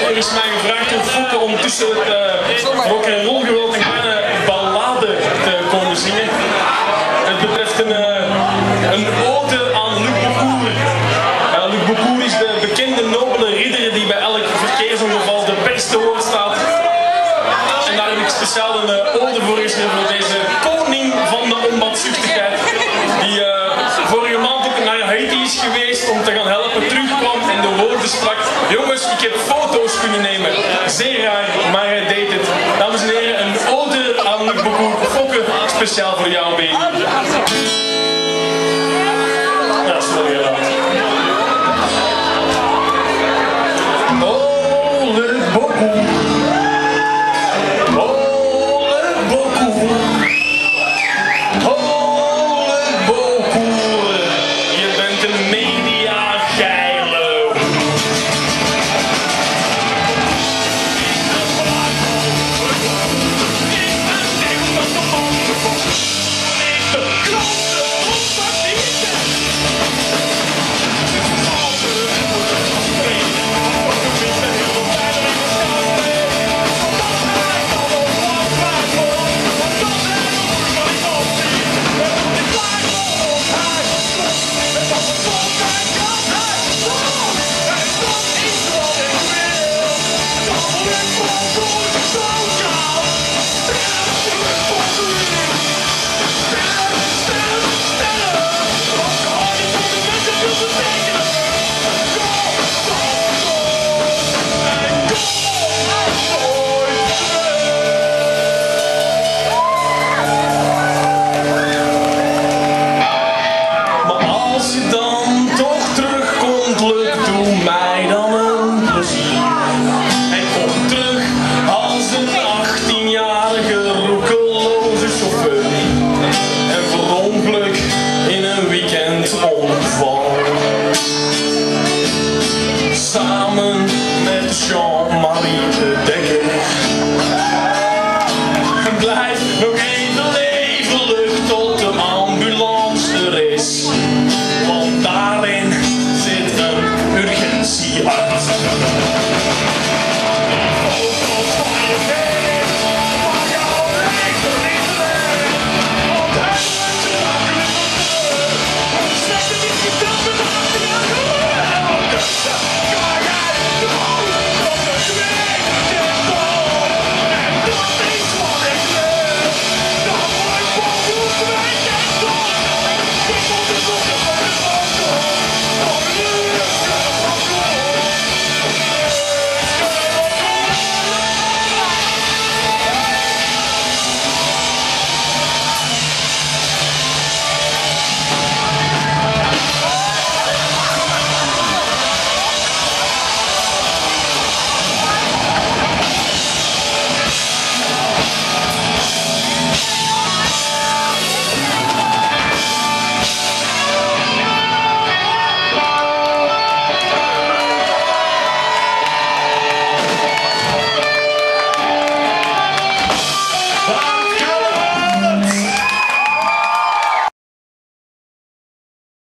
Er is mij gevraagd door Fokke om tussen het rock en roll geweld een kleine ballade te komen zingen. Het betreft een ode aan Luc Bocour. Luc Bocour is de bekende nobele ridder die bij elk verkeersongeval de beste woord staat. En daar heb ik speciaal een ode voor geschreven voor deze koning van de onbaatzuchtigheid. Die vorige maand ook naar Haiti is geweest om te gaan helpen, terugkwam en de woorden sprak. Jongens, ik heb foto's kunnen nemen. Zeer raar, maar hij deed het. Dames en heren, een ode aan Luc Bocour. Fokke, speciaal voor jou, baby. Ja, sorry, helaas. Oh, Luc Bocour. Samen met Jean-Marie de Dekker. Blijf nog even levelijk tot de ambulance er is, want daarin zit een urgentiearts.